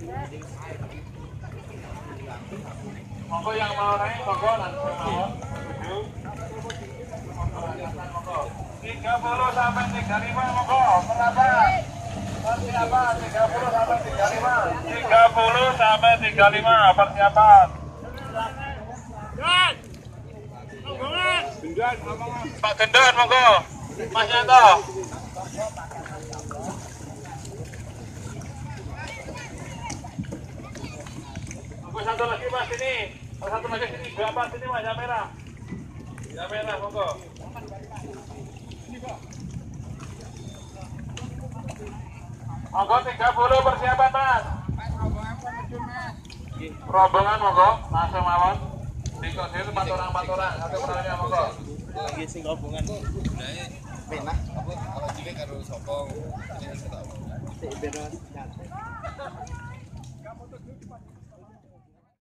Monggo yang mau naik, monggo nanti mau. 30 sampai 35 monggo, merapat. Persiapan 30 sampai 35. 30 sampai 35 persiapan. Pak Gendon monggo. Mas Yanto. Monggo satu lagi Mas ini. Satu lagi sini, berapa sini Mas yang merah? Yang merah monggo. Monggo 30 persiapan Mas. Rombongan monggo, langsung mawon. Dikot itu 4 orang, satu personelnya monggo. Lagi sing rombongan. Penah apa cilik karo sapa ini wis ketemu. Sik ben